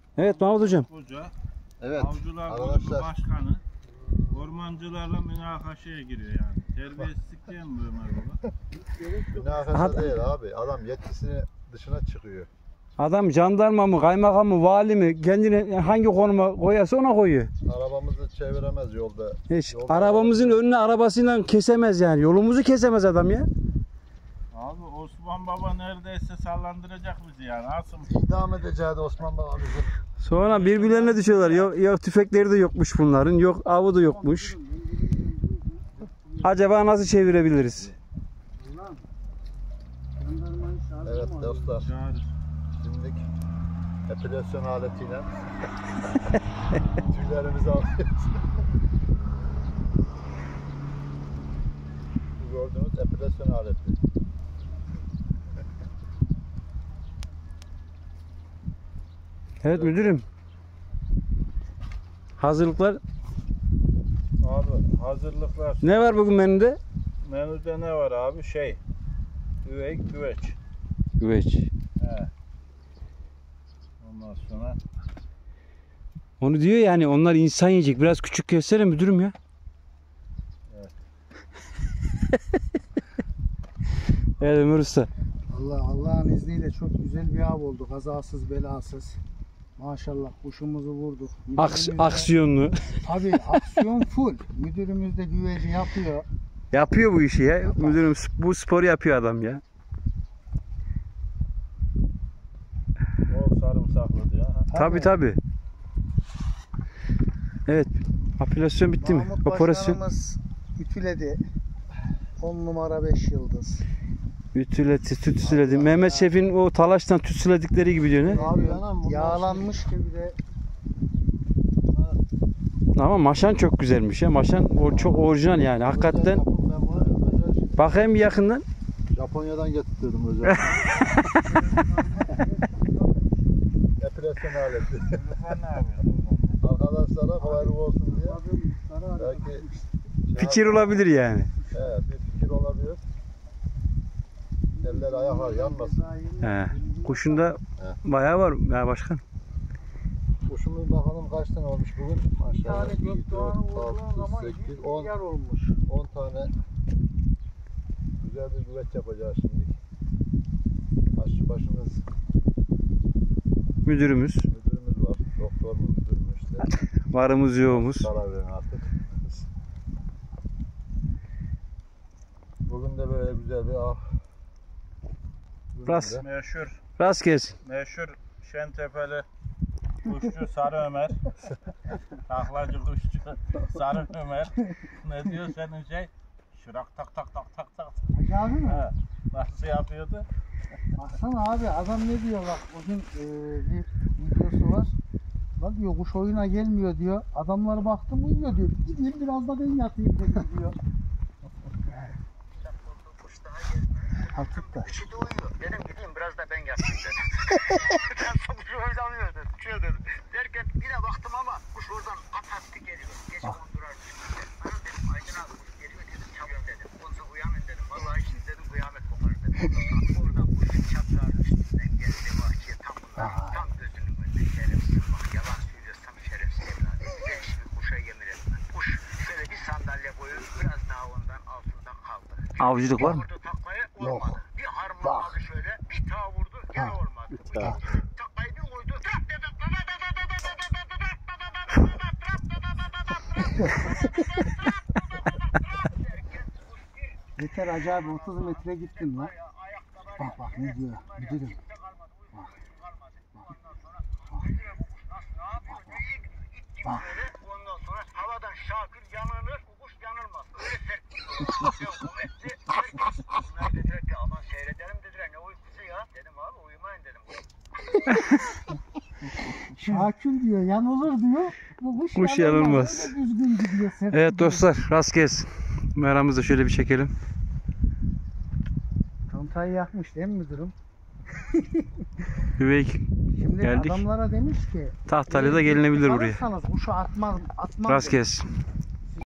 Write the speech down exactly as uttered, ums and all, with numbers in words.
Evet Mahmut hocam. Hoca, Evet. Avcılar Kulübü Arkadaşlar. Başkanı ormancılarla münakaşaya giriyor yani. Terbiyesizlik değil mi Ömer Baba? Münakaşa değil abi. Adam yetkisini dışına çıkıyor. Adam jandarma mı, kaymakam mı, vali mi kendini hangi konuma koyarsa ona koyuyor. Arabamızı çeviremez yolda. Hiç Yolda arabamızın önüne arabasıyla kesemez yani. Yolumuzu kesemez adam ya. Abi Osman Baba neredeyse sallandıracak bizi yani. Asım. İdam edeceğiz Osman Baba bizi. Sonra birbirlerine düşüyorlar. Yok, yok tüfekleri de yokmuş bunların. Yok avı da yokmuş. Acaba nasıl çevirebiliriz? Evet dostlar. Çağırır. Şimdilik epilasyon aletiyle tüylerimizi alıyoruz. Bu gördüğünüz epilasyon aleti. Evet müdürüm. Hazırlıklar. Abi hazırlıklar. Ne var bugün menüde? Menüde ne var abi? Şey. Üvey güveç. Güveç. He. Ondan sonra Onu diyor yani onlar insan yiyecek. Biraz küçük kessene müdürüm ya. Evet. Evet Ömer Usta. Allah Allah'ın izniyle çok güzel bir av oldu. Kazasız belasız. Maşallah kuşumuzu vurduk. Aks Müdürümüz de- aksiyonlu. Tabii aksiyon full. Müdürümüz de güveci yapıyor. Yapıyor bu işi ya. Müdürüm bu sporu yapıyor adam ya. o sarımsaklı diyor. Ha. Tabi tabi. Evet. Apilasyon bitti mi? Mahmut Operasyon. Başkanımız ütüledi. on numara beş yıldız. Ütüledi, tütsüledi. Mehmet Şef'in o talaştan tütsüledikleri gibi diyor ne? Abi anam, bunlar yağlanmış gibi de Ama maşan çok güzelmiş ya. Maşan o çok orijinal yani. Hakikaten. Ben bunu özel Bakayım bir yakından. Japonya'dan getirdim özel. Epilasyon aleti. Çocuklar ne yapıyor? Arkadaşlara kolaylık olsun diye. Belki Fikir olabilir yani. evet, bir fikir olabilir. Eller ayaklar yanmasın. He. Kuşunda bayağı var ya başkan. Kuşumuz bakalım kaç tane olmuş bugün. bir Maşallah. tane gökdoğanı vurduğun zaman sekiz, yüz on, milyar olmuş. on tane güzel bir güveç yapacağız şimdi. Aşçı başımız, Müdürümüz. müdürümüz var. Doktor mu müdür mü işte. Varımız yoğumuz. Karar verin artık. Bugün de böyle güzel bir av. Bugün Rast. de Meşhur, Rast gelsin. meşhur Şentepeli kuşçu Sarı Ömer. Taklacı kuşçu Sarı Ömer. Ne diyor senin şey? Şırak tak tak tak tak tak. Hacı abi mi? He. Nasıl yapıyordu? Baksana abi adam ne diyor bak bugün e, bir videosu var. Lan diyor kuş oyuna gelmiyor diyor. Adamlara baktım uyuyor diyor. Gideyim biraz da ben yatayım dedi diyor. Artık da. Kuşu da uyuyor. Dedim gideyim biraz da ben yatayım dedim. Ben kuşu oynamıyor dedim. Uçuyor dedim. Derken yine baktım ama kuş oradan at attı geliyor. Gece kondurar düştü. Bana dedim Aydın abi kuş geliyor dedim. Çabuk dedim. Onsa uyanın dedim. Vallahi şimdi dedim kıyamet kopar dedim. Oradan kuşun çatrağın üstünden geldi bahçeye tam bunlar. Tam gözünün önünde şerefsiz. Bak yalan söylüyorsam şerefsiz evladım. Ben şimdi kuşa yemin etmem. Kuş şöyle bir sandalye koyup biraz daha ondan altında kaldı. Avcılık var mı? Vurdu taklayı olmadı. Bir harmanladı şöyle. Bir daha vurdu gene olmadı. daha. Taklayı bir koydu. Trak dedi. Yeter Hacı abi otuz metre gittim lan. Bak bak ne diyor müdürüm. Bak. Ondan sonra havadan şakir yanılır, kuş yanılmaz. Öyle sert bir şey kuvvetli. Bunlar dediler ki aman seyredelim dediler. Ne uykusu ya? Dedim abi uyumayın dedim. Şakül diyor yanılır diyor. Bu kuş, Kuş yanılmaz. yanılmaz. Öyle düzgün gidiyor. sert Evet gidiyor. dostlar rast gelsin. Meramızı şöyle bir çekelim. Contayı yakmış değil mi müdürüm? Üvey Şimdi Geldik. adamlara demiş ki Tahtalya'da gelinebilir buraya. alırsanız kuşu atmaz, atmaz Rast demiş. gelsin.